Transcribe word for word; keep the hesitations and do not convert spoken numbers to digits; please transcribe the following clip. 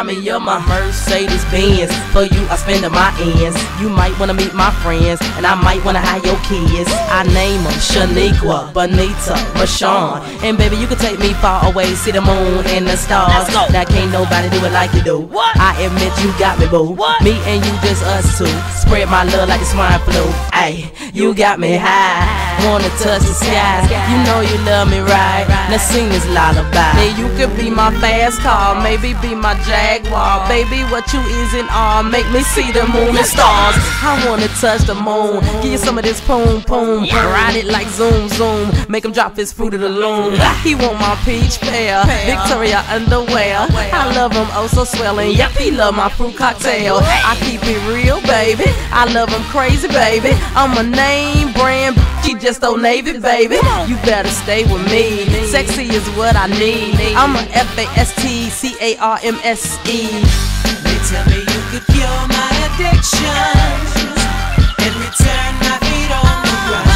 remind me of my Mercedes Benz. For you, I spend my ends. You might wanna meet my friends, and I might wanna have your kids. I name them Shaniqua, Bonita, Rashawn. And baby, you can take me far away, see the moon and the stars. Now can't nobody do it like you do. What? I admit you got me, boo. What? Me and you, just us two. Spread my love like a swine flu. Ayy, you got me high. Wanna touch the skies. You know you love me right. Now sing this lullaby. Now you could be my fast car, maybe be my Jaguar. Baby, what you is in all, make me see the moon and stars. I wanna touch the moon, give you some of this poom poom. Ride it like zoom zoom, make him drop his fruit of the loom. He want my peach pear, Victoria underwear. I love him oh so swelling, yep, he love my fruit cocktail. I keep it real, baby, I love him crazy, baby. I'm a name brand, she just Old Navy, baby. You better stay with me, sexy is what I need. I'm a F A S T C A R M S E. They tell me you could cure my addiction and return my feet on the ground.